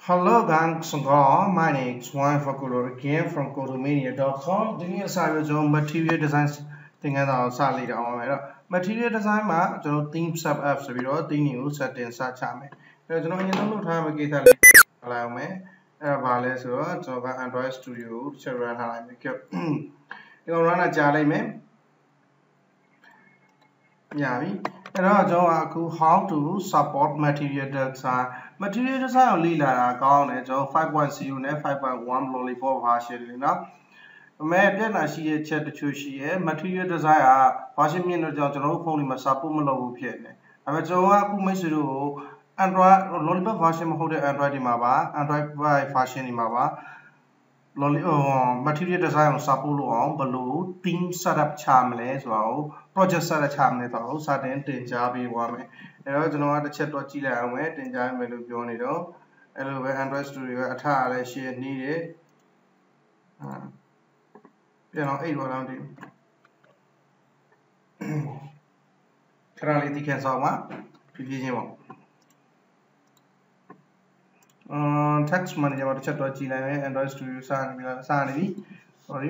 Hello guys, my name is Juan Faculo again from Codomania.com. This is a material design thing at our salary. Material design ma theme sub apps the new setting such a there's no time a get allow me vale so Android Studio run run a jolly me. Yeah, how to support material design. Material design only la account 5.0 နဲ့ 5.1 lollipop version လေနော်အမေပြဿနာရှိတဲ့ချက်တချို့ရှိရဲ့ material design က version မြင့်တော့ကျွန်တော်တို့ဖုန်းတွေမှာ support မလုပ်ဘူးဖြစ်နေ။ဒါပေမဲ့ကျွန်တော်ကအခုမိတ်ဆွေတို့ကို Android lollipop version မဟုတ်တဲ့ Android တွေမှာပါ Android version တွေမှာပါmaterial design ကို support လုပ်အောင်ဘယ်လို team setup ချမလဲဆိုတာကို project setup ချမလဲဆိုတော့စတင်တင်ကြားပေးသွားမယ်အဲ့တော့ကျွန်တော်ကတစ်ချက်တော့ကြည့်လိုက်အောင်မယ်တင်ကြားမယ်လို့ပြောနေတော့အဲ့လိုပဲ Android Studio ကအထအားလည်း share နေတယ်ပြန်တော့8တော့လောက်တည်ခဏလေးဒီကန်ဆောင်မှာဖြည်းဖြည်းချင်းပေါ့text manager မှာတစ်ချက်တော့ကြည့်လိုက်မယ် Android Studio စနေပြီ sorry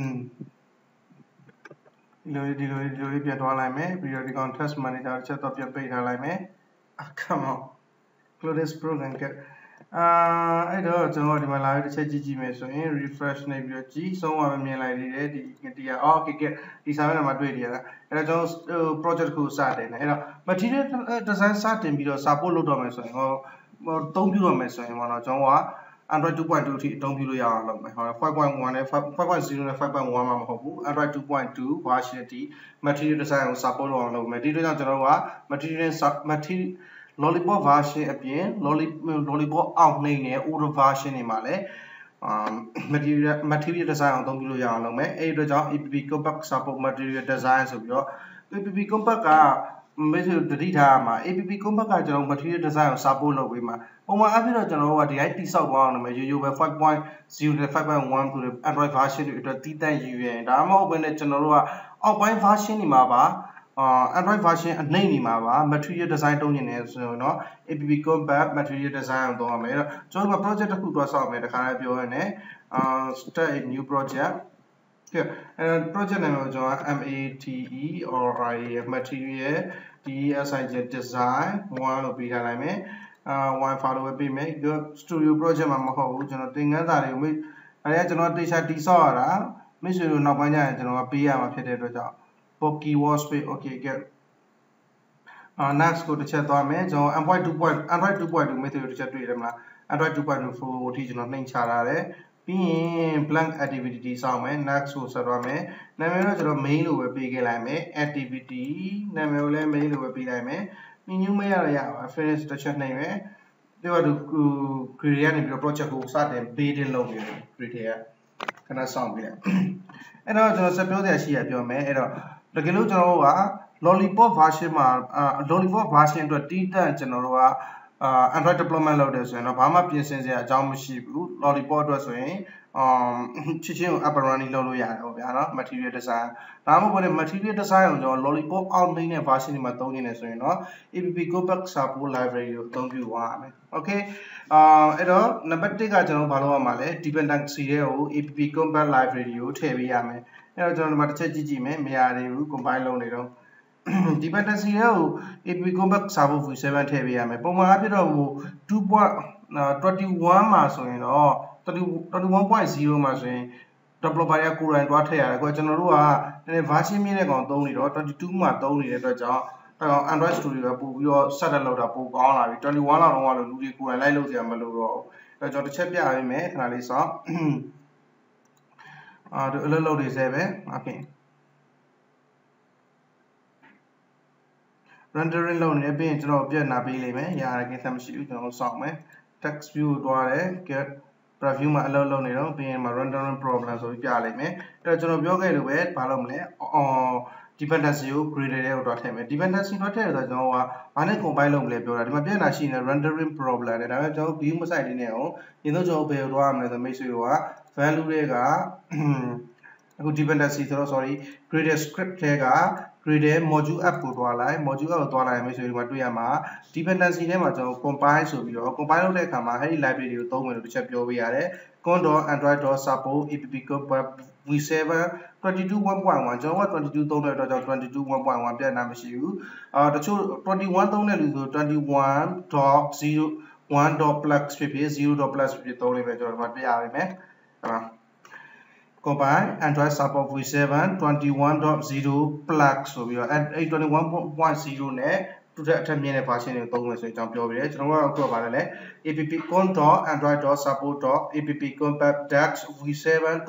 ဒီလိုပြန်သွားလိုက်မယ်ပြီးတော့ဒီကောင် text manager တစ်ချက်တော့ပြန်ပိတ်ထားလိုက်မယ် come on close this program ကအဲ့တော့ကျွန်တော်ဒီမှာလာပြီးတစ်ချက်ကြည့်မယ်ဆိုရင် refresh နေပြီးတော့ကြည့်ဆုံးသွားမြင်လိုက်သေးတယ်ဒီကokay ဒီစာမျက်နှာမှာတွေ့နေရတာအဲ့တော့ကျွန်တော် project ကိုစတင်တယ်အဲ့တော့ material design စတင်ပြီးတော့ support လုပ်တော့မယ်ဆိုရင်အသုံးပြုတော့မယ်ဆိုရင်ပေါ့နော်ကျွန်တော်က Android 2.2 အထိအသုံးပြုလို့ရအောင်လုပ်မယ်ဟော 5.1 နဲ့ 5.0 နဲ့ 5.1 မှာမဟုတ်ဘူး Android 2.2 version အထိ material design ကို support လုပ်အောင်လုပ်မယ်ဒီတော့ကျွန်တော်က material lollipop version အပြင် lollipop အောက်နှိမ့်နဲ့ older version တွေမှာလည်းmaterial design အောင်အသုံးပြုလို့ရအောင်လုပ်မယ်အဲ့ဒီအတွက်ကြောင့် app compact support material design ဆိုပြီးတော့ app compact ကမိတ်ဆွေတတိထားမှာ app compact ကကျွန်တော် material design ကို support လုပ်ပေးမှာပုံမှန်အဖြစ်တော့ကျွန်တော်တို့ကဒီတိုင်းတိဆောက်သွားအောင်လုပ်မယ်ရိုးရိုးပဲ 5.0 နဲ့ 5.1 ဆိုတဲ့ Android version တွေအတွက်တီးတန့်ယူရင်ဒါမှမဟုတ်ဘဲနဲ့ကျွန်တော်တို့ကအောက်ပိုင်း version တွေမှာပါAndroid version အနှိမ့်နေမှာပါ material design တုံးနေတယ်ဆိုတော့ app compact material design ကိုသုံးရမယ်အဲ့တော့ကျွန်တော်တို့ project တစ်ခုတွားဆောက်မယ်တခါလည်းပြောရနေstart a new project project နာမည်ကိုကျွန်တော် material design 1လို့ပေးထားလိုက်မယ်1 follow ပဲပေးမယ် studio project မှာမဟုတ်ဘူးကျွန်တော်သင်ခန်းစာတွေကိုအဲ့ဒါကျွန်တော်တေချာတိဆောက်ရတာမိတ်ဆွေတို့နောက်ပိုင်းကျရင်ကျွန်တော်ပေးရမှာဖြစ်တဲ့အတွက်ကြောင့် keyword space okay get next ကိုတစ်ချက်သွားမယ်ကျွန်တော် Android 2.2 method တစ်ချက်တွေ့တယ်မလား Android 2.2 full အထိကျွန်တော်နှိမ့်ချထားတယ်ပြီးရင် blank activity စောင့်မယ် next ကိုဆက်သွားမယ်နာမည်တော့ကျွန်တော် main လို့ပဲပေးခဲ့လိုက်မယ် activity နာမည်ကိုလည်း main လို့ပဲပေးလိုက်မယ် menu မရတော့ရပါ finish တစ်ချက်နှိမ့်မယ်ဒီကတော့ create ကနေပြီးတော့ project ကိုစတင် building လုပ်နေတယ် create ကခဏစောင့်ပြီးလိုက်အဲ့တော့ကျွန်တော်ဆက်ပြောစရာရှိရပြောမယ်အဲ့တော့တကယ်လို့ကျွန်တော်တို့က lollipop version မှာlollipop version အတွက်တီးတန့်ကျွန်တော်တို့ကAndroid deployment လုပ်တယ်ဆိုရင်တော့ဘာမှပြင်ဆင်စရာအကြောင်းမရှိဘူး lollipop အတွက်ဆိုရင်ချစ်ချင်းကို up and running လုပ်လို့ရတယ်ပေါ့ဗျာနော် material design ဒါမှမဟုတ် material design ကိုကျွန်တော် lollipop အောက်နှိမ့်တဲ့ version တွေမှာသုံးနေတယ်ဆိုရင်တော့ app compact support library ကိုအသုံးပြုသွားရမယ် okay အဲ့တော့ number 1ကကျွန်တော်ဘာလုပ်ရမှာလဲ dependency တွေကို app compact library ကိုထည့်ပေးရမယ်အဲ့တော့ကျွန်တော်ဒီမှာတစ်ချက်ကြည့်မယ်မရသေးဘူး compile လုပ်နေတော့ dependency တွေကို app compact support v7 ထည့်ပေးရမယ်ပုံမှန်အဖြစ်တော့2.21 မှာဆိုရင်တော့21.0 မှာဆိုရင် developer ကကိုယ်တိုင်တွားထည့်ရတယ်ကိုကျွန်တော်တို့ကနည်း version မြင့်တဲ့ကောင်သုံးနေတော့22မှာသုံးနေတဲ့အတွက်ကြောင့်Android Studio ကပို့ပြီးတော့ setup လုပ်တာပိုကောင်းလာပြီ21လောက်တော့လူတွေကိုယ်တိုင်လိုက်လုပ်ကြမှာမလို့တော့အဲ့တော့ကျွန်တော်တစ်ချက်ပြပေးမယ်ခဏလေးစောင့်ဒီအလုပ်လုပ်နေစေပဲ okay rendering လုပ်နေပြီးရင်ကျွန်တော်ပြတ်နာပေးလိမ့်မယ်ရတယ်ကိစ္စမရှိဘူးကျွန်တော်စောင့်မယ် text view ကိုတွားတယ် get preview မှာအလုပ်လုပ်နေတော့ပြီးရင်မှာ rendering problem ဆိုပြီးပြလိုက်မယ်အဲ့တော့ကျွန်တော်ပြောခဲ့လို့ပဲဘာလုပ်မလဲ dependency ကို graded ကိုတွားထည့်မယ် dependency တွားထည့်ရတော့ကျွန်တော်ကဘာနဲ့ compile လုပ်မလဲပြောတာဒီမှာပြဿနာရှိနေ rendering problem နဲ့ဒါပေမဲ့ကျွန်တော် view မဆိုင်လေးနဲ့အောင်ရင်တော့ကျွန်တော်ဘယ်ကိုတွားရမလဲဆိုမိတ်ဆွေတို့က value တွေကအခု dependency ဆိုတော့ sorry graded script ထဲက Gradle module app ကိုတွားလိုက် module app ကိုတွားလိုက်မယ်ဆိုရင်ဒီမှာတွေ့ရမှာ dependency ထဲမှာကျွန်တော် compile ဆိုပြီးတော့ compile လုပ်တဲ့အခါမှာအဲ့ဒီ library တွေကိုသုံးမယ်လို့တစ်ချက်ပြောပေးရတယ် con.android.support app v7 22.1 ကျွန်တော်က22သုံးတဲ့အတွက်ကြောင့်22.1ပြတ်နာမရှိဘူးတချို့21သုံးတဲ့လူဆို21.0.1.plus ဖြစ်ဖြစ် 0.plus ဖြစ်ဖြစ်သုံးလိမ့်မယ်ကျွန်တော်ဒီမှာပြရပါမယ်compile Android support v7 21.0 plus ဆိုပြီးတော့အဲ့ 21.0 နဲ့တူတဲ့အထက်မြင့်တဲ့ version တွေကိုသုံးမယ်ဆိုရင်ကျွန်တော်ပြောပြတယ်ကျွန်တော်ကအခုပါတယ်လေ appcon.android.support.appcompat.dax v7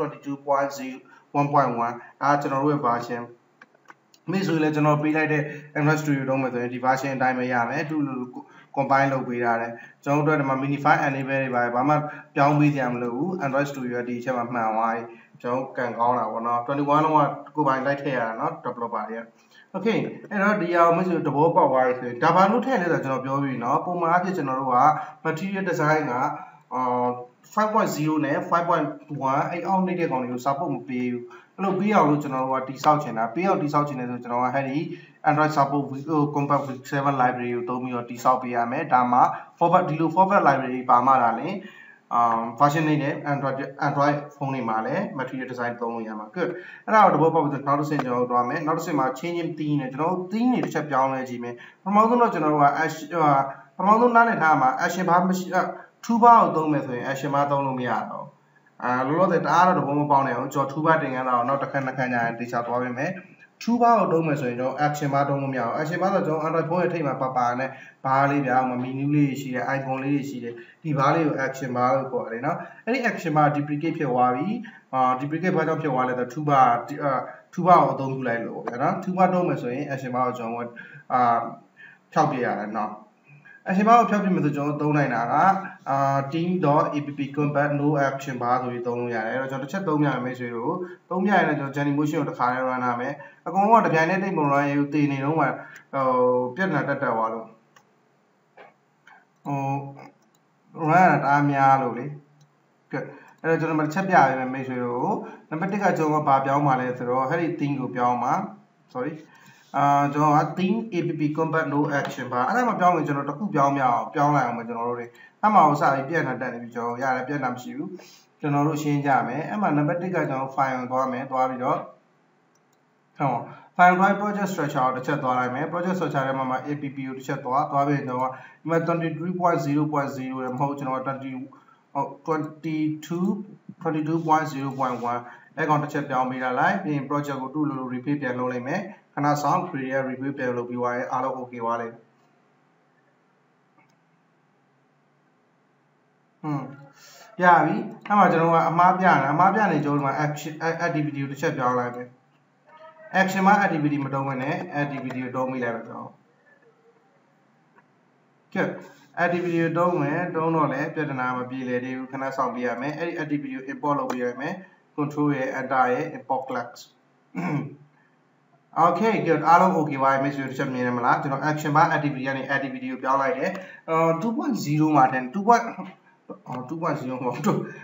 22.0 1.1 ကျွန်တော်တို့ရဲ့ version မိဆိုရင်လည်းကျွန်တော်ပေးလိုက်တဲ့ Android Studio တုံးမယ်ဆိုရင်ဒီ version အတိုင်းပဲရမယ်သူ့လို compile လုပ်ပေးရတယ်ကျွန်တော်တို့ဒီမှာ minify enable တွေဘာမှပြောင်းပေးစရာမလိုဘူး Android Studio ကဒီအချက်မှာမှန်သွားပြီကျွန်တော်ကန်ကောင်းတာပေါ့နော်21လုံးကကိုယ်ပိုင်လိုက်ထည့်ရတာเนาะ developer တွေက okay အဲ့တော့ဒီအောင်မရှိသဘောပေါက်သွားပြီဆိုရင်ဒါဘာလို့ထည့်လဲဆိုတော့ကျွန်တော်ပြောပြီးเนาะပုံမှန်အဖြစ်ကျွန်တော်တို့က material design က5.0 နဲ့ 5.1 အဲ့အောက်နေတဲ့ကောင်တွေကို support မပေးဘူးအဲ့လိုပြီးအောင်လို့ကျွန်တော်တို့ကတိဆောက်ချင်တာပြီးအောင်တိဆောက်ချင်တယ်ဆိုကျွန်တော်ကအဲ့ဒီ Android support compact 7 library ကိုသုံးပြီးတော့တိဆောက်ပေးရမယ်ဒါမှ format ဒီလို format library ပါမှလာရင်version နဲ့ Android phone တွေမှာလည်း material design သုံးလို့ရမှာ good အဲ့ဒါတော့တဘောပေါက်ပြီးတော့နောက်တစ်ဆင့်ကျွန်တော်တို့သွားမယ်နောက်တစ်ဆင့်မှာ changing theme နဲ့ကျွန်တော်တို့ theme တွေတစ်ချက်ပြောင်းလဲကြည့်မယ်ပထမဆုံးတော့ကျွန်တော်တို့ကပထမဆုံးနားလည်ထားမှာ action bar မရှိtoolbar ကိုသုံးမယ်ဆိုရင် action bar သုံးလို့မရတော့လောလောဆယ်တအားတော့တဘောမပေါင်းနေအောင်ကျွန်တော် toolbar တင်ခန်းတာကိုနောက်တစ်ခါကြာရင်တေချာသွားပေးမယ်toolbar ကိုသုံးမယ်ဆိုရင်ကျွန်တော် action bar သုံးလို့မရအောင် action bar ဆိုကျွန်တော် Android phone ရဲ့ထိပ်မှာပါနဲ့ bar လေးပြအောင် menu လေးရှိတယ် icon လေးရှိတယ်ဒီ bar လေးကို action bar လို့ခေါ်တယ်เนาะအဲ့ဒီ action bar duplicate ဖြစ်သွားပြီduplicate ဘာကြောင့်ဖြစ်သွားလဲဆိုတော့ toolbar ကိုအသုံးပြုလိုက်လို့ပေါ့ဗျာเนาะ toolbar သုံးမယ်ဆိုရင် action bar ကိုကျွန်တော်ဖြောက်ပြရတယ်เนาะaction bar ကိုဖြောက်ပြမယ်ဆိုကျွန်တော်သုံးနိုင်တာကteam.appcompat no action bar ဆိုပြီးသုံးလို့ရတယ်အဲ့တော့ကျွန်တော်တစ်ချက်သုံးပြမယ်မိတ်ဆွေတို့သုံးပြရင်လည်းကျွန်တော် Journey Motion ကိုတစ်ခါလေး run ရမယ်အကုန်လုံးကတပြိုင်တည်းတိတ်မ run ရဘူးတည်နေတော့မှပြဿနာတက်သွားလို့run ရတာအားများလို့လေ good အဲ့တော့ကျွန်တော်တစ်ချက်ပြရမယ်မိတ်ဆွေတို့နံပါတ်1ကကျွန်တော်ကဘာပြောင်းပါလဲဆိုတော့အဲ့ဒီ theme ကိုပြောင်းပါ sorryကျွန်တော်က theme appcompat no action bar အဲ့ဒါမှပြောင်းရင်ကျွန်တော်တစ်ခုပြောင်းလိုက်အောင်မယ်ကျွန်တော်တို့တွေအဲ့မှာဟိုစပြီးပြက်နေတာတက်နေပြီကျွန်တော်ရတယ်ပြက်တာမရှိဘူးကျွန်တော်တို့ရှင်းကြမယ်အဲ့မှာနံပါတ်1ကကျွန်တော် file ကိုသွားမယ်သွားပြီးတော့file drive project structure ကိုတစ်ချက်သွားလိုက်မယ် project structure ထဲမှာ app ကိုတစ်ချက်သွားပြီးတော့ဒီမှာ 23.0.0 လည်းမဟုတ်ကျွန်တော်22.0.1 အဲ့ကောင်တစ်ချက်ပြောင်းပေးလာလိုက်ပြီးရင် project ကိုတူလို့ repeat ပြန်လုပ်လိုက်မယ်ခဏဆောင် create repeat ပြန်လုပ်ပြီးသွားရင်အားလုံး okay သွားလိမ့်ရပြီအဲ့မှာကျွန်တော်ကအမှားပြနေကျွန်တော်ဒီမှာ action activity ကိုတစ်ချက်ပြောင်းလိုက်မယ် action မှာ activity မတုံးမနဲ့ activity ကိုတုံးမိလိုက်ပါကျွန်တော်ကဲ activity ကိုတုံးတော့လည်းပြဿနာမပြေလည်သေးဘူးခဏဆောင်ပြရမယ်အဲ့ဒီ activity ကို import လုပ်ပြရမယ် control ရဲ့ enter ရဲ့ import class okay good အားလုံး okay ပါပြီမိတ်ဆွေတို့တစ်ချက်မြင်ရမလားကျွန်တော် action bar activity ကနေ activity ကိုပြောင်းလိုက်တယ် 2.0 မှာတင် 2.0 မဟုတ်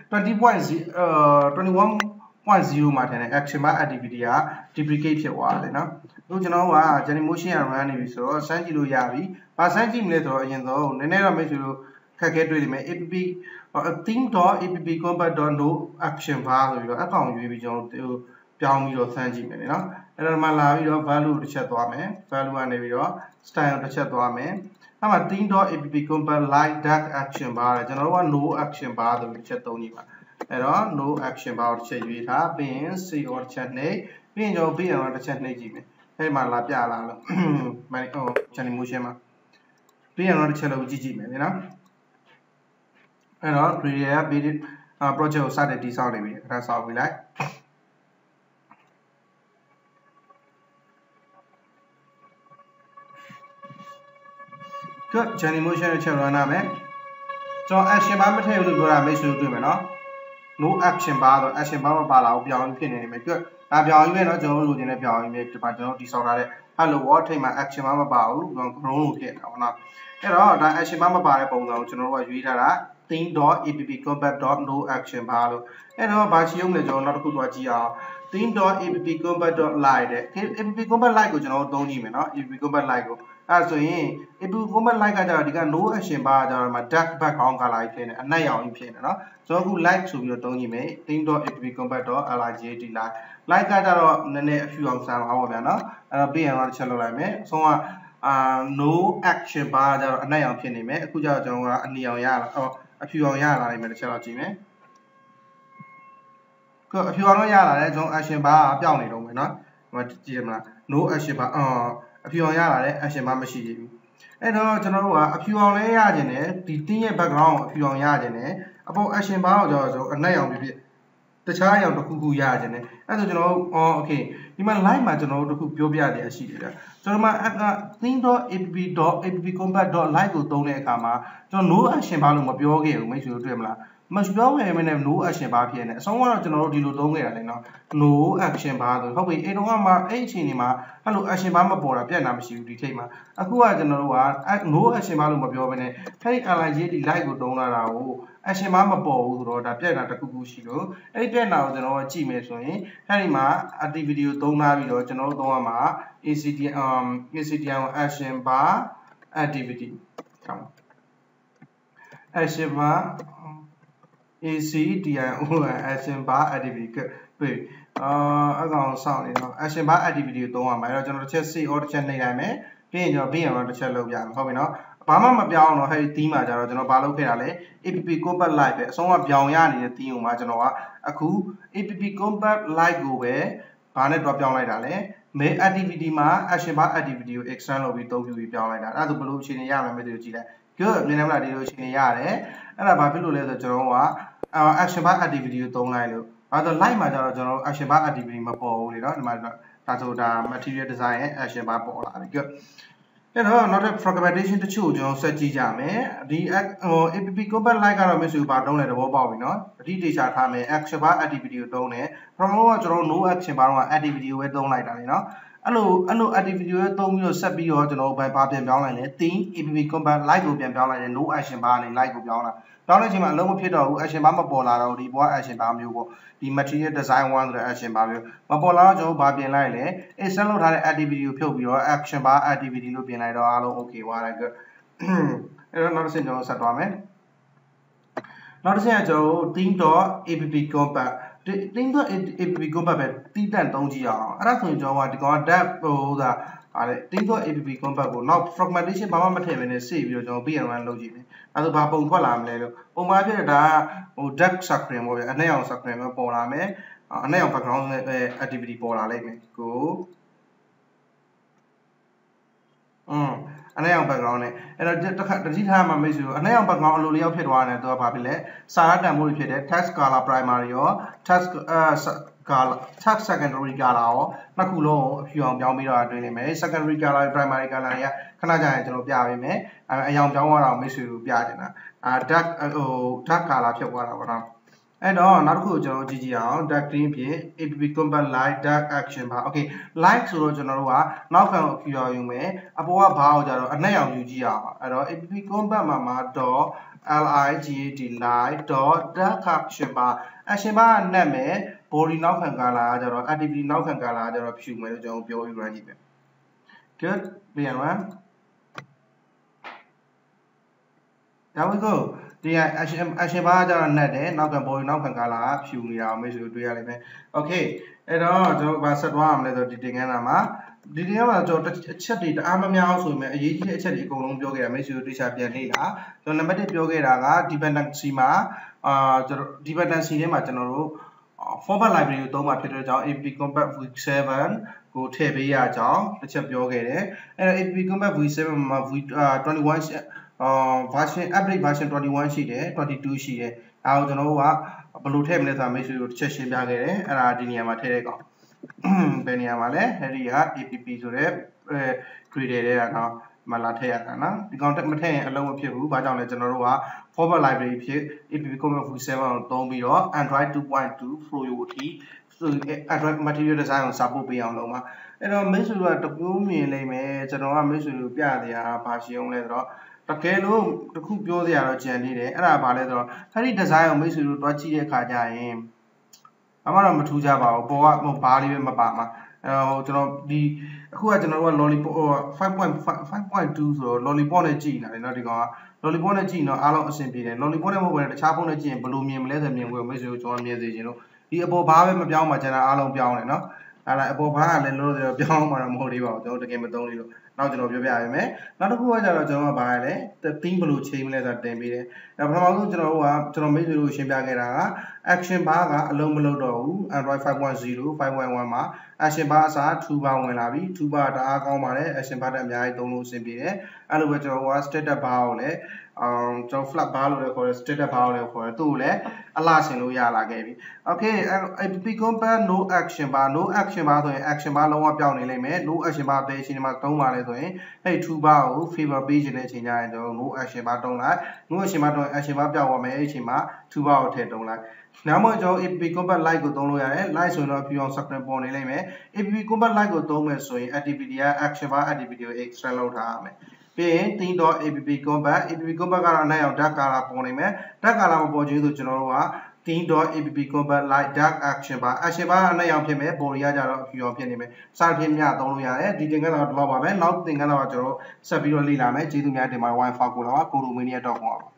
21.0 မှာထင်တယ် action bar activity က duplicate ဖြစ်သွားတယ်เนาะအခုကျွန်တော်က Journey Motion ရ run နေပြီဆိုတော့စမ်းကြည့်လို့ရပြီဘာစမ်းကြည့်မလဲဆိုတော့အရင်ဆုံးနည်းနည်းတော့မိတ်ဆွေတို့ခက်ခဲတွေ့လိမ့်မယ် theme.appcompat.no action bar ဆိုပြီးတော့အကောင်ရွေးပြီးကျွန်တော်ပြောင်းပြီးတော့စမ်းကြည့်မယ်เนาะအဲ့တော့မှလာပြီးတော့ value တစ်ချက်သွားမယ် value ကနေပြီးတော့ style တစ်ချက်သွားမယ်အဲ့မှာ theme.appcompat light dark action bar တယ်ကျွန်တော်တို့က no action bar ဆိုပြီးတစ်ချက်သုံးကြည့်ပါအဲ့တော့ no action bar ကိုတစ်ချက်ရွေးထားပြီးရင် CO တစ်ချက်နှိပ်ပြီးရင်ကျွန်တော်ပြီးရင်တော့တစ်ချက်နှိပ်ကြည့်မယ်အဲ့မှာလာပြလာလို့ Journey Motion မှာပြီးရင်တော့တစ်ချက်လောက်ကြည့်မယ်နော်အဲ့တော့ Gradle က basic project ကိုစတင်တည်ဆောက်နေပြီခဏဆောက်ပြီးလိုက်Journey Motion ကိုချက် run ရမယ်ကျွန်တော် action bar မထည့်ဘူးလို့ပြောတာမိတ်ဆွေတို့တွေ့မယ်နော် no action bar ဆို action bar မပါလာဘူးပြောင်းဖြစ်နေနေမယ်ဒါပြောင်းကြီးပဲเนาะကျွန်တော်တို့လိုချင်တဲ့ပြောင်းကြီးပဲဒီမှာကျွန်တော်ဒီဆောက်ထားတဲ့ hello world ထိပ်မှာ action bar မပါဘူးကျွန်တော် ground လို့ဖြစ်နေတာပေါ့နော်အဲ့တော့ဒါ action bar မပါတဲ့ပုံစံကိုကျွန်တော်တို့ကရွေးထားတာ theme.appcompat.no action bar လို့အဲ့တော့ဘာချီအောင်လဲကျွန်တော်နောက်တစ်ခုသွားကြည့်အောင် theme.appcombat.live တဲ့ appcombat live ကိုကျွန်တော်တို့သုံးကြည့်မယ်เนาะ appcombat live ကိုအဲ့ဆိုရင် appcombat live ကကြတော့ဒီက no action bar ကကြတော့ဒီမှာ dark background color ကြီးဖြစ်နေအနက်ရောင်ကြီးဖြစ်နေเนาะကျွန်တော်အခု live ဆိုပြီးတော့သုံးကြည့်မယ် theme.appcombat.live live ကကြတော့နည်းနည်းအဖြူအောင်ဆန်ပါပေါ့ဗျာเนาะအဲ့တော့ပြီးရင်တော့တစ်ချက်လုပ်လိုက်မယ်အဆုံးကno action bar ကြတော့အနက်ရောင်ဖြစ်နေမယ်အခုကျတော့ကျွန်တော်ကအနီရောင်ရလာအဖြူအောင်ရလာနိုင်မယ်တစ်ချက်တော့ကြည့်မယ်အဖြူအောင်တော့ရလာတယ်ကျွန်တော် action bar ကပြောင်းနေတော့မယ်เนาะဒီမှာကြည့်ရမလား no action bar အဖြူအောင်ရလာတယ် action bar မရှိသေးဘူးအဲ့တော့ကျွန်တော်တို့ကအဖြူအောင်လည်းရခြင်းနဲ့ဒီတင်းရဲ့ background ကိုအဖြူအောင်ရခြင်းနဲ့အပေါ် action bar ကိုကျွန်တော်အနက်ရောင်ဖြစ်တခြားအရောင်တစ်ခုခုရခြင်းနဲ့အဲ့ဆိုကျွန်တော်တို့okay ဒီမှာ live မှာကျွန်တော်တို့တစ်ခုပြောပြရတဲ့အရှိတယ်ဗျကျွန်တော်မှာ theme.appcombat.live ကိုသုံးတဲ့အခါမှာကျွန်တော် no action bar လို့မပြောခဲ့ဘူးမိတ်ဆွေတို့တွေ့မလားမပြောခဲ့မင်းနဲ့ no action bar ဖြစ်နေအဆုံးကတော့ကျွန်တော်တို့ဒီလိုသုံးခဲ့တာလေနော် no action bar ဆိုဟုတ်ပြီအဲ့တော့မှအဲ့အချိန်ဒီမှာအဲ့လို action bar မပေါ်တာပြတ်တာမရှိဘူးဒီထိပ်မှာအခုကကျွန်တော်တို့က no action bar လို့မပြောဘဲနဲ့အဲ့ဒီ LIG ဒီ live ကိုသုံးလာတာကို action bar မပေါ်ဘူးဆိုတော့ဒါပြတ်တာတစ်ခုခုရှိလို့အဲ့ဒီပြတ်တာကိုကျွန်တော်ကကြည့်မယ်ဆိုရင်အဲ့ဒီမှာ activity ကိုသုံးထားပြီးတော့ကျွန်တော်တို့သုံးရမှာ ACTM action bar activity ဟုတ်action bar ACTM action bar activity တွေ့အကောင်စောင့်နေတော့ action bar activity ကိုသုံးရမှာအဲ့တော့ကျွန်တော်တစ်ချက် save or တစ်ချက်နှိပ်လိုက်မယ်ပြီးရင်ကျွန်တော်တော့တစ်ချက်လုပ်ပြမယ်ဟုတ်ပြီနော်ဘာမှမပြောင်းတော့ဟဲ့ဒီ theme မှာကျတော့ကျွန်တော်ဘာလုပ်ခဲ့တာလဲ appcombat live ပဲအဆုံးကပြောင်းရနေတဲ့ theme ကိုမှကျွန်တော်ကအခု appcombat live ကိုပဲဘာနဲ့တော့ပြောင်းလိုက်တာလဲ main activity မှာ action bar activity ကို extend လုပ်ပြီးသုံးပြီးပြောင်းလိုက်တာအဲ့ဒါဆိုဘယ်လိုအခြေအနေရမလဲမသိဘူးကြည့်လိုက် good မြင်နေမလားဒီလိုအခြေအနေရတယ်အဲ့ဒါဘာဖြစ်လို့လဲဆိုတော့ကျွန်တော်ကaction bar activity ကိုသုံးလိုက်လို့အဲ့တော့ live မှာကျတော့ကျွန်တော် action bar activity မပေါ်ဘူးလေနော်ဒီမှာဒါဆိုတာ material design ရဲ့ action bar ပေါ်လာပြီ good အဲ့တော့နောက်ထပ် fragmentation တချို့ကျွန်တော်ဆက်ကြည့်ကြမယ်ဒီ appcombat live ကတော့မိတ်ဆွေဘာတုံးလဲသဘောပေါက်ပြီနော်အတိအကျထားမယ် action bar activity ကိုတုံးတယ်ပထမကကျွန်တော် no action bar တော့ activity ကိုပဲတုံးလိုက်တာလေနော်အဲ့လို activity ကိုတုံးပြီးတော့ဆက်ပြီးတော့ကျွန်တော်ဘာပြန်ပြောင်းလိုက်လဲ theme appcombat live ကိုပြန်ပြောင်းလိုက်တယ် no action bar နဲ့ live ကိုပြောင်းလာပြောင်းတဲ့အချိန်မှာအလုံးမဖြစ်တော့ဘူး action bar မပေါ်လာတော့ဒီဘော action bar မျိုးပေါ့ဒီ material design 1ဆိုတဲ့ action bar မျိုးမပေါ်လာတော့ကျွန်တော်ဘာပြင်လိုက်လဲ extend လုပ်ထားတဲ့ activity ကိုဖြုတ်ပြီးတော့ action bar activity လို့ပြင်လိုက်တော့အားလုံး okay သွားတယ် good အဲ့တော့နောက်တစ်ဆင့်ကျွန်တော်ဆက်သွားမယ်နောက်တစ်ဆင့်ကကျွန်တော် theme.appcombat theme.appcombat ပဲတီးတန့်သုံးကြည့်အောင်အဲ့ဒါဆိုရင်ကျွန်တော်ကဒီကောင်က depth ဟိုဒါtheme.appcombat ကိုနောက် fragmentation ဘာမှမထည့်ဘဲနဲ့စေ့ပြီးတော့ကျွန်တော် BN run လုပ်ကြည့်မယ်အဲ့ဒါဆိုဘာပုံထွက်လာမလဲလို့ပုံမှန်ဖြစ်တဲ့ဒါကဟို depth screen ပေါ့ဗျာအနက်ရောင် screen ပဲပေါ်လာမယ်အနက်ရောင် background နဲ့ activity ပေါ်လာလိမ့်မယ်ကိုအနက်ရောင် background နဲ့အဲ့တော့တတိထားမှာမိတ်ဆွေအနက်ရောင် background အလိုလျောက်ဖြစ်သွားတယ်သူကဘာဖြစ်လဲစာရတန်ဖိုးတွေဖြစ်တယ် text color primary ရော text secondary color ရောနှစ်ခုလုံးကိုအဖြူအောင်ပြောင်းပြီးတော့တွေ့နေမယ် secondary color primary color တွေကခဏကြာရင်ကျွန်တော်ပြပေးမယ်အရောင်ပြောင်းသွားတာကိုမိတ်ဆွေကိုပြချင်တာdark color ဖြစ်သွားတာပေါ့နော်အဲ့တော့နောက်တစ်ခုကျွန်တော်ကြည့်ကြည့်အောင် dark green ဖြစ် appcombat live dark action bar okay live ဆိုတော့ကျွန်တော်တို့ကနောက်ခံအဖြူအောင်ယူမယ်အပေါ်ကဘာကိုကြတော့အနက်ရောင်ယူကြည့်အောင်အဲ့တော့ appcombat မှာ .ligat live .dark action bar action bar ကနက်မယ် body နောက်ခံ color ကကြတော့ activity နောက်ခံ color ကကြတော့ဖြူမယ်လို့ကျွန်တော်ပြောပြီး run ကြည့်မယ် good ပြန် run there we go ဒီ action bar ကကြတော့ net တယ်နောက်ခံ body နောက်ခံ color ကဖြူနေတာကိုမိတ်ဆွေတို့တွေ့ရလိမ့်မယ် okay အဲ့တော့ကျွန်တော်ဘာဆက်သွားရမလဲဆိုတော့ဒီတင်ခန်းစာမှာဒီတင်ခန်းမှာကျွန်တော်အချက်တွေတအားမများအောင်ဆိုရင်အရေးကြီးတဲ့အချက်တွေအကုန်လုံးပြောခဲ့တာမိတ်ဆွေတို့တရားပြန်လေ့လာကျွန်တော်နံပါတ်1ပြောခဲ့တာက dependency မှာကျွန်တော် dependency ထဲမှာကျွန်တော်တို့ format library ကိုသုံးမှာဖြစ်တဲ့ကြောင့် appcombat v7 ကိုထည့်ပေးရကြောင်းတစ်ချက်ပြောခဲ့တယ်အဲ့တော့ appcombat v7 မှာ v21 version update version 21ရှိတယ်22ရှိတယ်ဒါကိုကျွန်တော်တို့ကဘယ်လိုထည့်မလဲဆိုတာမိတ်ဆွေတို့တစ်ချက်ရှင်းပြခဲ့တယ်အဲ့ဒါဒီနေရာမှာထည့်တဲ့ကောင်ဘယ်နေရာမှာလဲအဲ့ဒီက app ဆိုတဲ့ creator တဲ့ကတော့မလာထည့်ရတာနော်ဒီကောင်မထည့်ရင်အလုံးမဖြစ်ဘူးဘာကြောင့်လဲကျွန်တော်တို့က format library ဖြစ် appcombat v7 ကိုသုံးပြီးတော့ android 2.2 pro အထိဆို android material design ကို support ပေးအောင်လုပ်မှာအဲ့တော့မိတ်ဆွေတို့ကတကူးမြင်လိမ့်မယ်ကျွန်တော်ကမိတ်ဆွေတို့ပြတရားဘာရှင်းအောင်လဲဆိုတော့တကယ်လို့တခုပြောစရာတော့ကြံသေးတယ်အဲ့ဒါဘာလဲဆိုတော့အဲ့ဒီ design ကိုမိတ်ဆွေတို့တွားကြည့်တဲ့အခါကျရင်အမှတော့မထူးကြပါဘူးပေါ်ကဘာလေးပဲမပါမှာကျွန်တော်ဒီအခုကကျွန်တော်တို့က lollipop 5.2 ဆိုတော့ lollipop နဲ့ကြည့်နေတာလေเนาะဒီကောင်က lollipop နဲ့ကြည့်တော့အားလုံးအဆင်ပြေတယ် lollipop နဲ့မဟုတ်ဘဲတခြားဖုန်းနဲ့ကြည့်ရင်ဘယ်လိုမြင်မလဲဆိုမြင်ကိုမိတ်ဆွေတို့ကျွန်တော်မြင်စေချင်လို့ဒီအပေါ်ဘာပဲမပြောင်းမှာကျွန်တော်အားလုံးပြောင်းတယ်เนาะအဲ့ဒါအပေါ်ဘာကလည်းလို့ဆိုတော့ပြောင်းမှာတော့မဟုတ်သေးပါဘူးကျွန်တော်တကယ်မသုံးသေးလို့နောက်ကျွန်တော်ပြောပြရမယ်နောက်တစ်ခုကကျတော့ကျွန်တော်ကဘာလဲ theme ဘယ်လိုချိန်မလဲဆိုတာတင်ပေးတယ်အဲ့ပထမဆုံးကျွန်တော်မိတ်ဆွေတို့ရှင်းပြခဲ့တာက action bar ကအလုံးမလုံးတော့ဘူး Android 5.0 5.1 မှာ action bar အစား2 bar ဝင်လာပြီ2 bar တအားကောင်းပါတယ် action bar တက်အများကြီးသုံးလို့အဆင်ပြေတယ်အဲ့လိုပဲကျွန်တော်က status bar ကိုလည်းကျွန်တော် flat bar လို့လည်းခေါ်တယ် status bar လို့လည်းခေါ်တယ်သူ့ကိုလည်းအလှဆင်လို့ရလာခဲ့ပြီ okay app combat no action bar no action bar ဆိုရင် action bar လုံးဝပျောက်နေလိမ့်မယ် no action bar တဲ့အချိန်ဒီမှာသုံးပါလဲဆိုရင်အဲ့ 2 bar ကို favor ပေးခြင်းတဲ့အချိန်ကျရင်ကျွန်တော် no action bar တုံးလိုက် no action bar တုံး action bar ပျောက်သွားမယ်အဲ့အချိန်မှာ 2 bar ကိုထည့်တုံးလိုက်နောက်မှကျွန်တော် app combat light ကိုသုံးလို့ရတယ် light ဆိုရင်တော့ဖြူအောင် screen ပေါ်နေလိမ့်မယ် app combat light ကိုသုံးမယ်ဆိုရင် activity က action bar activity ကို extend လုပ်ထားရမယ်ပြီးရင် theme.app combat ကတော့အနက်ရောင် dark color ပေါ်နေမယ် dark color မပေါ်ချင်ဆိုကျွန်တော်တို့က theme.app combat light dark action bar အနက်ရောင်ဖြစ်မယ် body ကကြတော့အဖြူရောင်ဖြစ်နေမယ်စာဖြင့်မြသုံးလို့ရတယ်ဒီသင်ခန်းစာတော့ဒီလောက်ပါပဲနောက်သင်ခန်းစာကကျွန်တော်ဆက်ပြီးတော့လေ့လာမယ်ကျေးဇူးများတင်ပါတယ် wifi ကိုလာပါ kodomania.com